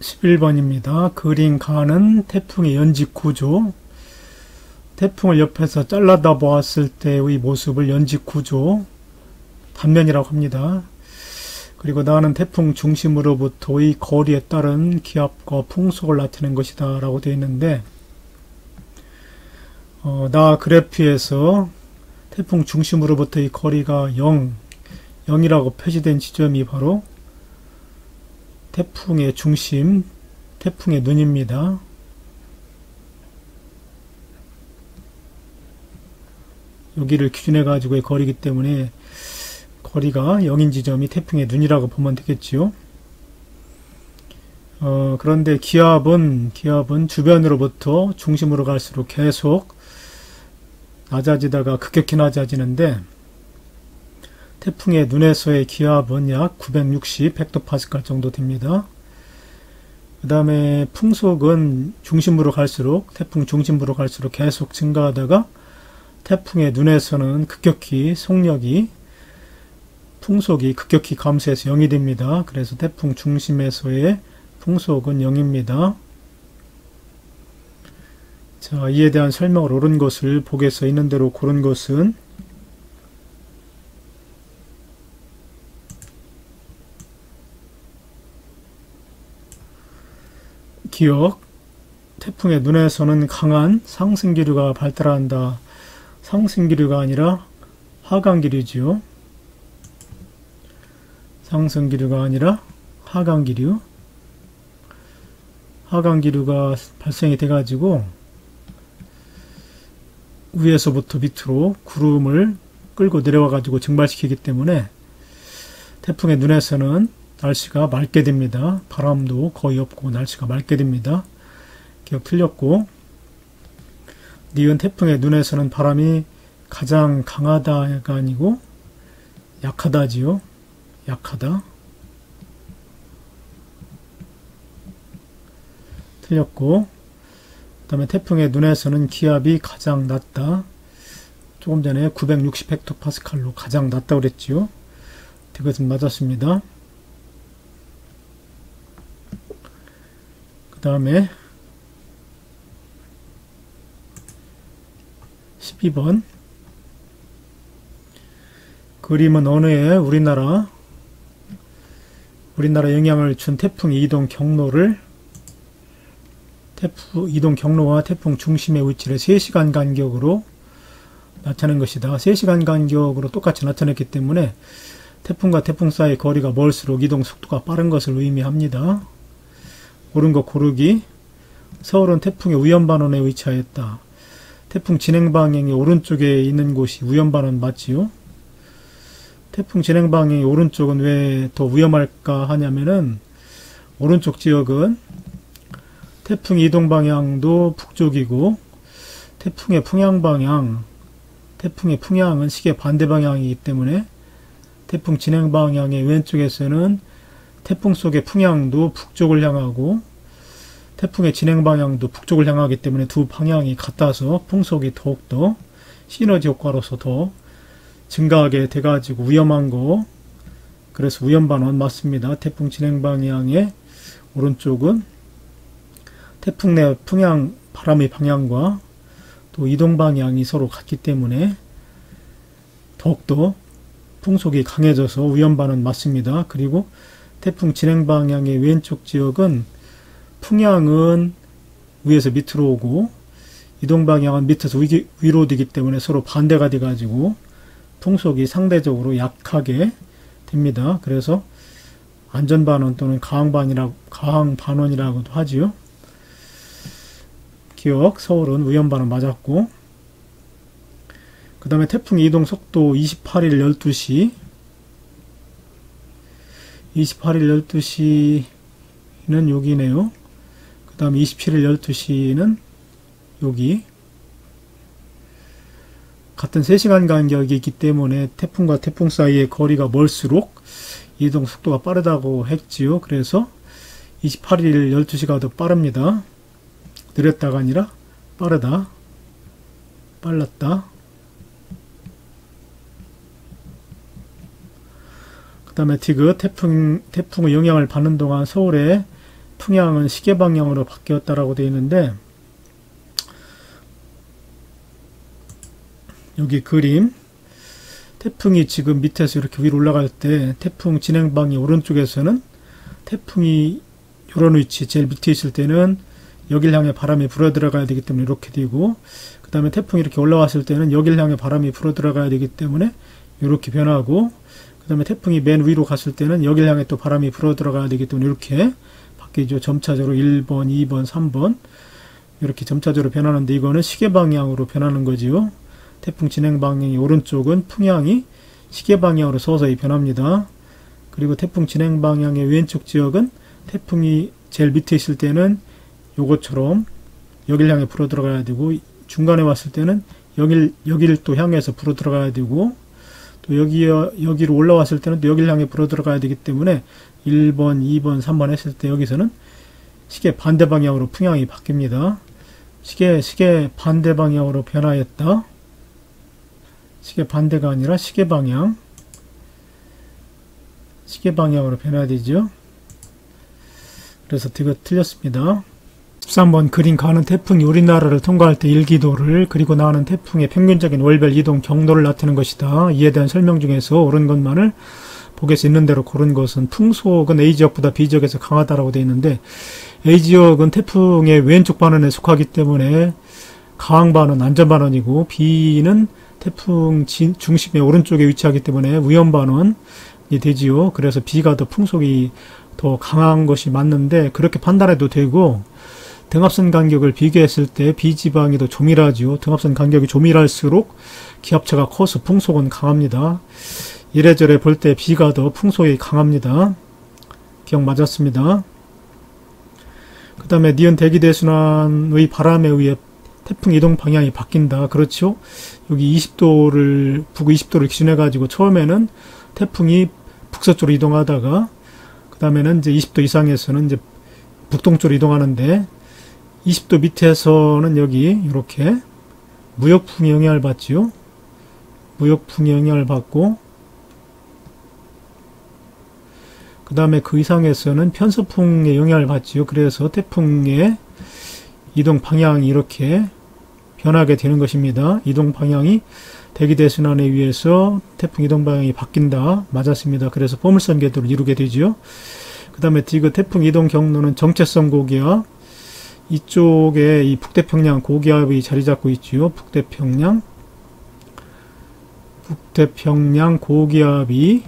11번입니다. 그림 가는 태풍의 연직 구조. 태풍을 옆에서 잘라다 보았을 때의 모습을 연직 구조, 단면이라고 합니다. 그리고 나는 태풍 중심으로부터의 거리에 따른 기압과 풍속을 나타낸 것이다 라고 되어 있는데, 나 그래프에서 태풍 중심으로부터의 거리가 0이라고 표시된 지점이 바로 태풍의 중심, 태풍의 눈입니다. 여기를 기준해 가지고의 거리이기 때문에 거리가 0인 지점이 태풍의 눈이라고 보면 되겠지요. 그런데 기압은 주변으로부터 중심으로 갈수록 계속 낮아지다가 급격히 낮아지는데, 태풍의 눈에서의 기압은 약 960 헥토파스칼 정도 됩니다. 그 다음에 풍속은 중심으로 갈수록, 태풍 중심부로 갈수록 계속 증가하다가 태풍의 눈에서는 급격히 풍속이 급격히 감소해서 0이 됩니다. 그래서 태풍 중심에서의 풍속은 0입니다. 자, 이에 대한 설명을 옳은 것을 보기에 써 있는 대로 고른 것은 기억, 태풍의 눈에서는 강한 상승기류가 발달한다. 상승기류가 아니라 하강기류지요. 상승기류가 아니라 하강기류. 하강기류가 발생이 돼가지고 위에서부터 밑으로 구름을 끌고 내려와가지고 증발시키기 때문에 태풍의 눈에서는 날씨가 맑게 됩니다. 바람도 거의 없고 날씨가 맑게 됩니다. 기억 틀렸고, 니은 태풍의 눈에서는 바람이 가장 강하다가 아니고 약하다지요. 약하다. 틀렸고, 그 다음에 태풍의 눈에서는 기압이 가장 낮다. 조금 전에 960 헥토파스칼로 가장 낮다고 그랬지요. 그것은 맞았습니다. 그 다음에 12번. 그림은 어느 해 우리나라 영향을 준 태풍 이동 경로를 이동 경로와 태풍 중심의 위치를 3시간 간격으로 나타낸 것이다. 3시간 간격으로 똑같이 나타냈기 때문에 태풍과 태풍 사이의 거리가 멀수록 이동 속도가 빠른 것을 의미합니다. 옳은 것 고르기. 서울은 태풍의 우연반원에 위치하였다. 태풍 진행 방향이 오른쪽에 있는 곳이 우연반원 맞지요? 태풍 진행 방향이 오른쪽은 왜 더 위험할까 하냐면은, 오른쪽 지역은 태풍 이동 방향도 북쪽이고 태풍의 풍향은 시계 반대 방향이기 때문에 태풍 진행 방향의 왼쪽에서는 태풍 속의 풍향도 북쪽을 향하고 태풍의 진행 방향도 북쪽을 향하기 때문에 두 방향이 같아서 풍속이 더욱더 시너지 효과로서 더 증가하게 돼가지고 위험한 거, 그래서 우연반원 맞습니다. 태풍 진행 방향의 오른쪽은 태풍 내 풍향, 바람의 방향과 또 이동 방향이 서로 같기 때문에 더욱더 풍속이 강해져서 우연반원 맞습니다. 그리고 태풍 진행 방향의 왼쪽 지역은 풍향은 위에서 밑으로 오고 이동 방향은 밑에서 위로 되기 때문에 서로 반대가 돼가지고 풍속이 상대적으로 약하게 됩니다. 그래서 안전반원 또는 가항반원이라고도 하지요. 기억, 서울은 우연반원 맞았고, 그 다음에 태풍 이동 속도 28일 12시는 여기네요. 그 다음에 27일 12시는 여기. 같은 3시간 간격이 있기 때문에 태풍과 태풍 사이의 거리가 멀수록 이동 속도가 빠르다고 했지요. 그래서 28일 12시가 더 빠릅니다. 느렸다가 아니라 빠르다, 빨랐다. 그 다음에 디귿, 태풍의 영향을 받는 동안 서울의 풍향은 시계 방향으로 바뀌었다라고 되어 있는데, 여기 그림, 태풍이 지금 밑에서 이렇게 위로 올라갈 때 태풍 진행 방향 오른쪽에서는 태풍이 이런 위치 제일 밑에 있을 때는 여길 향해 바람이 불어 들어가야 되기 때문에 이렇게 되고, 그 다음에 태풍이 이렇게 올라왔을 때는 여길 향해 바람이 불어 들어가야 되기 때문에 이렇게 변하고, 그 다음에 태풍이 맨 위로 갔을 때는 여길 향해 또 바람이 불어 들어가야 되기 때문에 이렇게 바뀌죠. 점차적으로 1번, 2번, 3번 이렇게 점차적으로 변하는데, 이거는 시계 방향으로 변하는 거지요. 태풍 진행 방향이 오른쪽은 풍향이 시계 방향으로 서서히 변합니다. 그리고 태풍 진행 방향의 왼쪽 지역은 태풍이 제일 밑에 있을 때는 요것처럼 여길 향해 불어 들어가야 되고, 중간에 왔을 때는 여기를 또 향해서 불어 들어가야 되고, 또 여기로 올라왔을 때는 또 여길 향해 불어 들어가야 되기 때문에 1번, 2번, 3번 했을 때 여기서는 시계 반대 방향으로 풍향이 바뀝니다. 시계 반대 방향으로 변화했다. 시계 반대가 아니라 시계 방향으로 변화되죠. 그래서 이거 틀렸습니다. 13번 그림 가는 태풍이 우리나라를 통과할 때 일기도를, 그리고 나는 태풍의 평균적인 월별 이동 경로를 나타내는 것이다. 이에 대한 설명 중에서 옳은 것만을 보게서 있는 대로 고른 것은, 풍속은 A지역보다 B지역에서 강하다라고 되어 있는데, A지역은 태풍의 왼쪽 반원에 속하기 때문에 강한 반원, 안전 반원이고, B는 태풍 중심의 오른쪽에 위치하기 때문에 위험 반원이 되지요. 그래서 B가 더 풍속이 더 강한 것이 맞는데, 그렇게 판단해도 되고, 등압선 간격을 비교했을 때 B지방이 더 조밀하지요. 등압선 간격이 조밀할수록 기압차가 커서 풍속은 강합니다. 이래저래 볼 때 B가 더 풍속이 강합니다. 기억 맞았습니다. 그 다음에 니은 대기대순환의 바람에 의해 태풍 이동 방향이 바뀐다. 그렇죠? 여기 20도를, 북 20도를 기준해 가지고 처음에는 태풍이 북서쪽으로 이동하다가, 그 다음에는 이제 20도 이상에서는 이제 북동쪽으로 이동하는데, 20도 밑에서는 여기 이렇게 무역풍의 영향을 받지요. 무역풍의 영향을 받고, 그 다음에 그 이상에서는 편서풍의 영향을 받지요. 그래서 태풍의 이동 방향이 이렇게 변하게 되는 것입니다. 이동 방향이 대기대순환에 의해서 태풍 이동 방향이 바뀐다. 맞았습니다. 그래서 포물선 궤도를 이루게 되죠. 그 다음에 디귿 태풍 이동 경로는 정체성 고기압, 이쪽에 이 북태평양 고기압이 자리 잡고 있지요. 북태평양 고기압이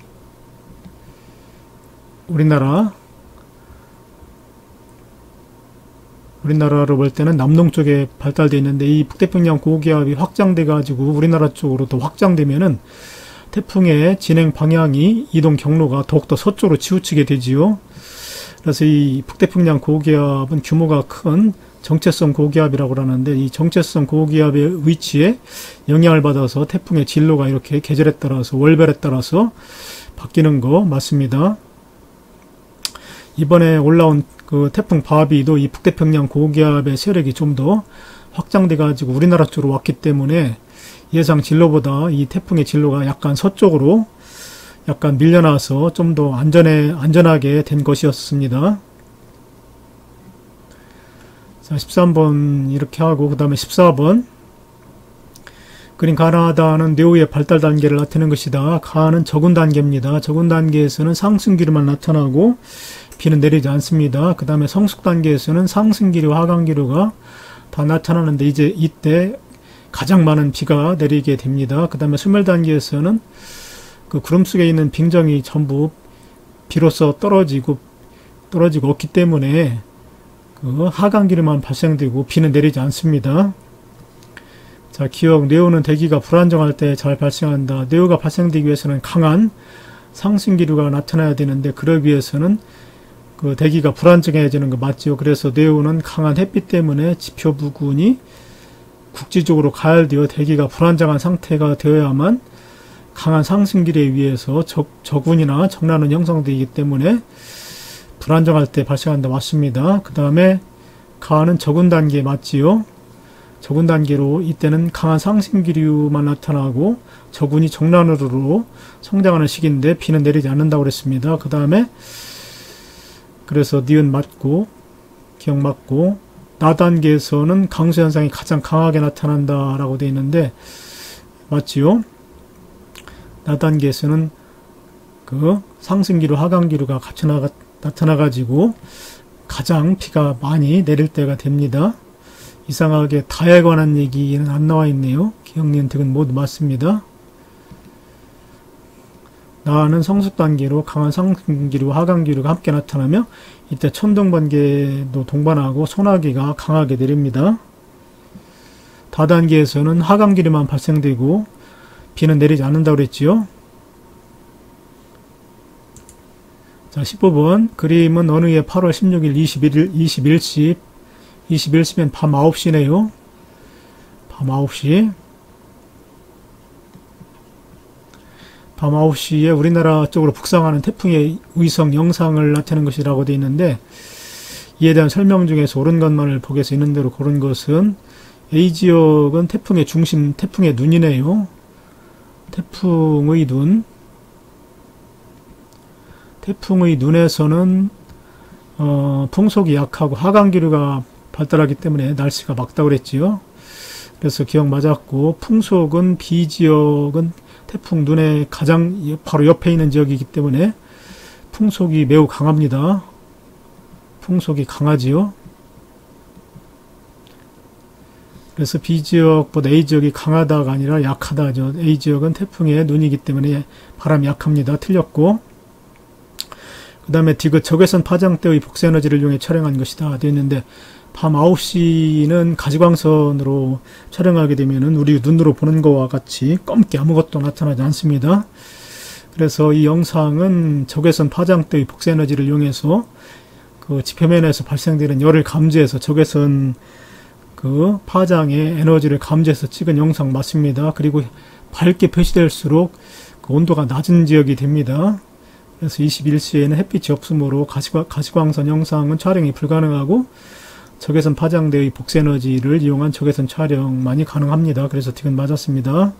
우리나라로 볼 때는 남동쪽에 발달되어 있는데, 이 북태평양 고기압이 확장돼 가지고 우리나라 쪽으로 더 확장되면은 태풍의 진행 방향이, 이동 경로가 더욱더 서쪽으로 치우치게 되지요. 그래서 이 북태평양 고기압은 규모가 큰 정체성 고기압이라고 하는데, 이 정체성 고기압의 위치에 영향을 받아서 태풍의 진로가 이렇게 계절에 따라서, 월별에 따라서 바뀌는 거 맞습니다. 이번에 올라온 그 태풍 바비도 이 북태평양 고기압의 세력이 좀 더 확장돼 가지고 우리나라 쪽으로 왔기 때문에 예상 진로보다 이 태풍의 진로가 약간 서쪽으로 약간 밀려나서 좀 더 안전하게 된 것이었습니다. 자, 13번 이렇게 하고, 그 다음에 14번 그림 가나다는 뇌우의 발달 단계를 나타내는 것이다. 가는 적은 단계입니다. 적은 단계에서는 상승기류만 나타나고 비는 내리지 않습니다. 그 다음에 성숙 단계에서는 상승기류, 하강기류가 다 나타나는데, 이제 이때 가장 많은 비가 내리게 됩니다. 그 다음에 소멸 단계에서는 그 구름 속에 있는 빙정이 전부 비로소 떨어지고 없기 때문에 그 하강기류만 발생되고 비는 내리지 않습니다. 자, 기억, 뇌우는 대기가 불안정할 때 잘 발생한다. 뇌우가 발생되기 위해서는 강한 상승기류가 나타나야 되는데, 그러기 위해서는 그 대기가 불안정해지는 거 맞죠? 그래서 뇌우는 강한 햇빛 때문에 지표 부근이 국지적으로 가열되어 대기가 불안정한 상태가 되어야만 강한 상승기류에 의해서 저군이나 정란은 형성되기 때문에 불안정할 때 발생한다. 맞습니다. 그 다음에 가는 적은 단계 맞지요? 적은 단계로 이때는 강한 상승기류만 나타나고 저군이 정란으로 성장하는 시기인데 비는 내리지 않는다고 그랬습니다. 그 다음에 그래서 니은 맞고, 기억 맞고, 나단계에서는 강수현상이 가장 강하게 나타난다 라고 되어 있는데 맞지요? 나단계에서는 그 상승기류 하강기류가 같이 나타나 가지고 가장 비가 많이 내릴 때가 됩니다. 이상하게 다에 관한 얘기는 안 나와 있네요. 기억, 니은, 득은 모두 맞습니다. 나는 성숙단계로 강한 상승기류 하강기류가 함께 나타나며 이때 천둥번개도 동반하고 소나기가 강하게 내립니다. 다단계에서는 하강기류만 발생되고 비는 내리지 않는다고 그랬지요. 자, 15번 그림은 어느 해 8월 16일 21시면 밤 9시네요. 밤 9시. 밤 9시에 우리나라 쪽으로 북상하는 태풍의 위성 영상을 나타내는 것이라고 되어 있는데 이에 대한 설명 중에서 옳은 것만을 보게서 있는 대로 고른 것은 A지역은 태풍의 중심, 태풍의 눈이네요. 태풍의 눈. 태풍의 눈에서는 풍속이 약하고 하강기류가 발달하기 때문에 날씨가 맑다고 그랬지요. 그래서 기억 맞았고 풍속은 B지역은 태풍 눈의 가장 바로 옆에 있는 지역이기 때문에 풍속이 매우 강합니다. 풍속이 강하지요. 그래서 B지역보다 A지역이 강하다가 아니라 약하다죠. A지역은 태풍의 눈이기 때문에 바람이 약합니다. 틀렸고 그 다음에 디귿 적외선 파장 때의 복사에너지를 이용해 촬영한 것이다 되어 있는데 밤 9시는 가시광선으로 촬영하게 되면은 우리 눈으로 보는 것과 같이 검게 아무것도 나타나지 않습니다. 그래서 이 영상은 적외선 파장 때의 복사에너지를 이용해서 그 지표면에서 발생되는 열을 감지해서 적외선 그 파장의 에너지를 감지해서 찍은 영상 맞습니다. 그리고 밝게 표시될수록 그 온도가 낮은 지역이 됩니다. 그래서 21시에는 햇빛이 없으므로 가시광선 영상은 촬영이 불가능하고 적외선 파장대의 복사에너지를 이용한 적외선 촬영만이 가능합니다. 그래서 틱은 맞았습니다.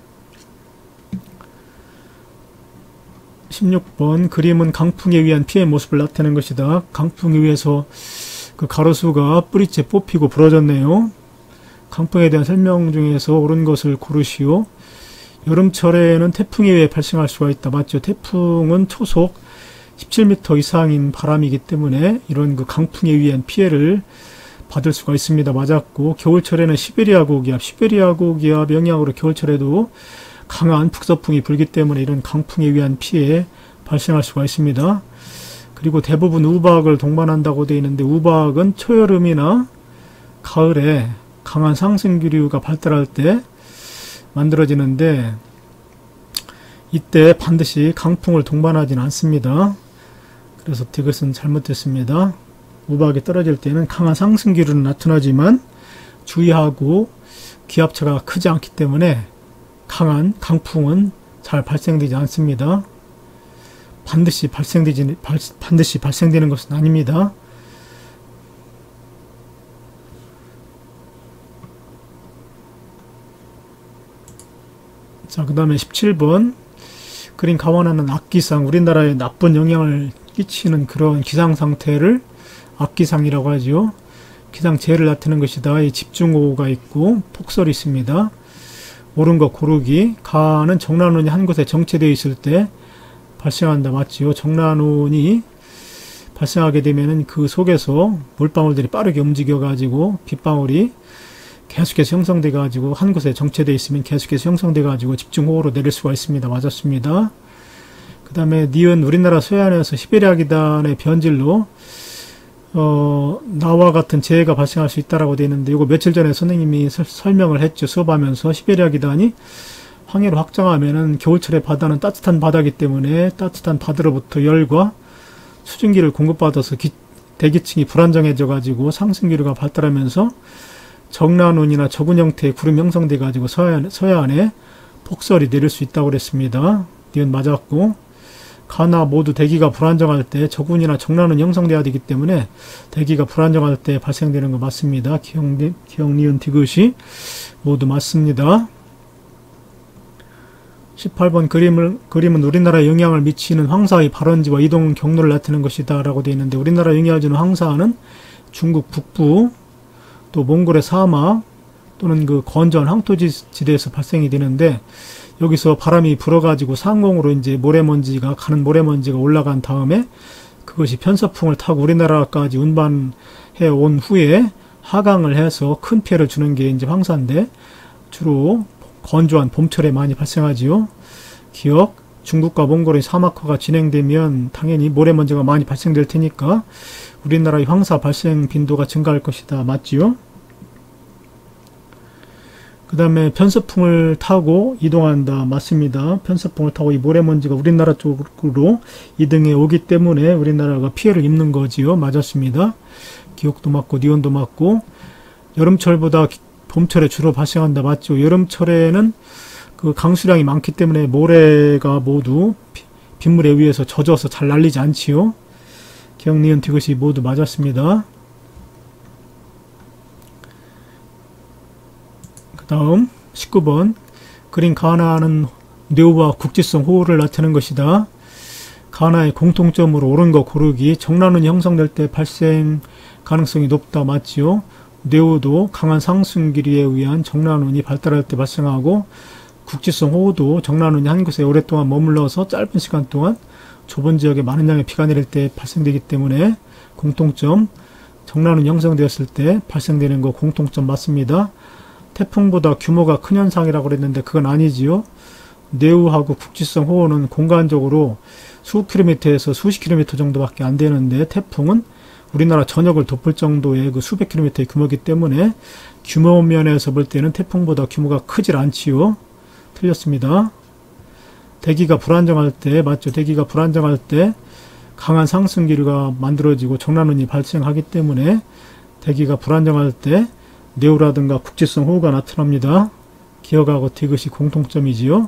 16번 그림은 강풍에 의한 피해 모습을 나타내는 것이다. 강풍에 의해서 그 가로수가 뿌리째 뽑히고 부러졌네요. 강풍에 대한 설명 중에서 옳은 것을 고르시오. 여름철에는 태풍에 의해 발생할 수가 있다. 맞죠? 태풍은 초속 17m 이상인 바람이기 때문에 이런 그 강풍에 의한 피해를 받을 수가 있습니다. 맞았고 겨울철에는 시베리아 고기압 영향으로 겨울철에도 강한 북서풍이 불기 때문에 이런 강풍에 의한 피해 발생할 수가 있습니다. 그리고 대부분 우박을 동반한다고 되어 있는데 우박은 초여름이나 가을에 강한 상승기류가 발달할 때 만들어지는데 이때 반드시 강풍을 동반하지는 않습니다. 그래서 디귿은 잘못됐습니다. 우박이 떨어질 때는 강한 상승기류는 나타나지만 주의하고 기압차가 크지 않기 때문에 강한 강풍은 잘 발생되지 않습니다. 반드시 발생되는 것은 아닙니다. 자, 그 다음에 17번 그림 감안하는 악기상, 우리나라에 나쁜 영향을 끼치는 그런 기상상태를 악기상이라고 하죠. 기상재해를 나타내는 것이다. 이 집중호우가 있고 폭설이 있습니다. 옳은 것 고르기. 가는 정난운이 한 곳에 정체되어 있을 때 발생한다. 맞지요? 정난운이 발생하게 되면은 그 속에서 물방울들이 빠르게 움직여 가지고 빗방울이 계속해서 형성돼 가지고 한 곳에 정체되어 있으면 계속해서 형성돼 가지고 집중호우로 내릴 수가 있습니다. 맞았습니다. 그 다음에 니은 우리나라 서해안에서 시베리아 기단의 변질로 나와 같은 재해가 발생할 수 있다라고 되어 있는데 이거 며칠 전에 선생님이 설명을 했죠. 수업하면서 시베리아 기단이 항해로 확장하면은 겨울철에 바다는 따뜻한 바다이기 때문에 따뜻한 바다로부터 열과 수증기를 공급받아서 대기층이 불안정해져 가지고 상승기류가 발달하면서 정난운이나 저군 형태의 구름 형성돼 가지고 서해안에 폭설이 내릴 수 있다고 그랬습니다. 니은 맞았고 가나 모두 대기가 불안정할 때 저군이나 정난운 형성돼야 되기 때문에 대기가 불안정할 때 발생되는 거 맞습니다. 기억, 니은, 디귿이 모두 맞습니다. 18번 그림은 우리나라에 영향을 미치는 황사의 발원지와 이동 경로를 나타내는 것이다 라고 되어 있는데 우리나라에 영향을 주는 황사는 중국 북부, 또 몽골의 사막 또는 그 건조한 황토지대에서 발생이 되는데, 여기서 바람이 불어가지고 상공으로 이제 모래먼지가 가는 모래먼지가 올라간 다음에 그것이 편서풍을 타고 우리나라까지 운반해 온 후에 하강을 해서 큰 피해를 주는 게 이제 황사인데, 주로 건조한 봄철에 많이 발생하지요. 기억, 중국과 몽골의 사막화가 진행되면 당연히 모래먼지가 많이 발생될 테니까 우리나라의 황사 발생 빈도가 증가할 것이다. 맞지요? 그 다음에 편서풍을 타고 이동한다. 맞습니다. 편서풍을 타고 이 모래먼지가 우리나라 쪽으로 이동해 오기 때문에 우리나라가 피해를 입는 거지요. 맞았습니다. 기억도 맞고 니온도 맞고. 여름철보다 봄철에 주로 발생한다. 맞죠? 여름철에는 그 강수량이 많기 때문에 모래가 모두 빗물에 의해서 젖어서 잘 날리지 않지요. 기억, 니은, 디귿이 모두 맞았습니다. 그 다음 19번 그린 가나는 뇌우와 국지성 호우를 나타내는 것이다. 가나의 공통점으로 옳은 거 고르기. 정란운이 형성될 때 발생 가능성이 높다. 맞지요? 뇌우도 강한 상승기류에 의한 정란운이 발달할 때 발생하고, 국지성 호우도 정란운이 한 곳에 오랫동안 머물러서 짧은 시간 동안 좁은 지역에 많은 양의 비가 내릴 때 발생되기 때문에 공통점, 정란운이 형성되었을 때 발생되는 거 공통점 맞습니다. 태풍보다 규모가 큰 현상이라고 그랬는데 그건 아니지요. 뇌우하고 국지성 호우는 공간적으로 수 킬로미터에서 수십 킬로미터 정도밖에 안 되는데, 태풍은 우리나라 전역을 덮을 정도의 그 수백 킬로미터의 규모이기 때문에 규모 면에서 볼 때는 태풍보다 규모가 크질 않지요. 틀렸습니다. 대기가 불안정할 때, 맞죠? 대기가 불안정할 때 강한 상승기류가 만들어지고 정란운이 발생하기 때문에 대기가 불안정할 때 뇌우라든가 국지성 호우가 나타납니다. 기억하고 디귿이 공통점이지요.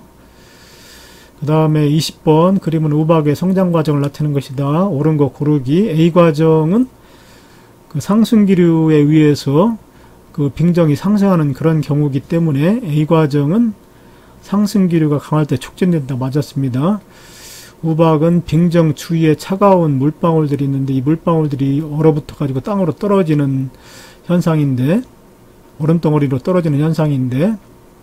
그 다음에 20번 그림은 우박의 성장 과정을 나타내는 것이다. 옳은 거 고르기. A 과정은 그 상승기류에 의해서 그 빙정이 상승하는 그런 경우이기 때문에 A 과정은 상승기류가 강할 때 촉진된다. 맞았습니다. 우박은 빙정 주위에 차가운 물방울들이 있는데 이 물방울들이 얼어붙어 가지고 땅으로 떨어지는 현상인데, 얼음덩어리로 떨어지는 현상인데,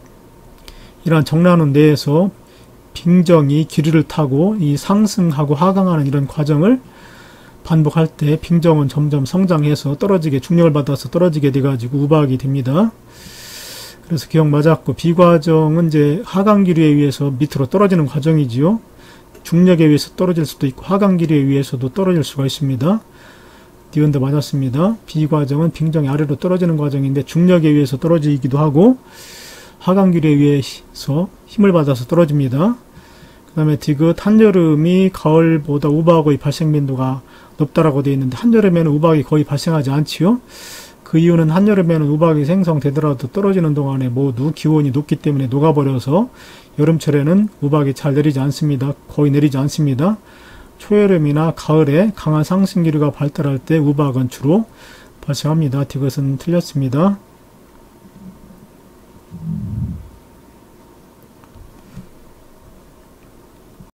이러한 정란운 내에서 빙정이 기류를 타고 이 상승하고 하강하는 이런 과정을 반복할 때 빙정은 점점 성장해서 떨어지게, 중력을 받아서 떨어지게 돼가지고 우박이 됩니다. 그래서 기억 맞았고, B 과정은 이제 하강 기류에 의해서 밑으로 떨어지는 과정이지요. 중력에 의해서 떨어질 수도 있고 하강 기류에 의해서도 떨어질 수가 있습니다. 니은도 맞았습니다. B 과정은 빙정이 아래로 떨어지는 과정인데 중력에 의해서 떨어지기도 하고 하강 기류에 의해서 힘을 받아서 떨어집니다. 그 다음에 디귿, 한여름이 가을보다 우박의 발생 빈도가 높다라고 되어 있는데 한여름에는 우박이 거의 발생하지 않지요. 그 이유는 한여름에는 우박이 생성되더라도 떨어지는 동안에 모두 기온이 높기 때문에 녹아버려서 여름철에는 우박이 잘 내리지 않습니다. 거의 내리지 않습니다. 초여름이나 가을에 강한 상승기류가 발달할 때 우박은 주로 발생합니다. 디귿은 틀렸습니다.